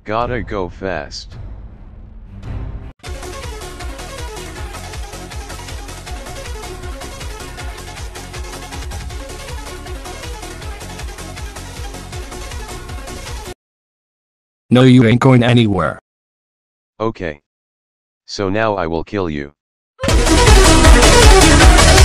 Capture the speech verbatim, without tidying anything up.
Gotta go fast. No, you ain't going anywhere. Okay. So now I will kill you.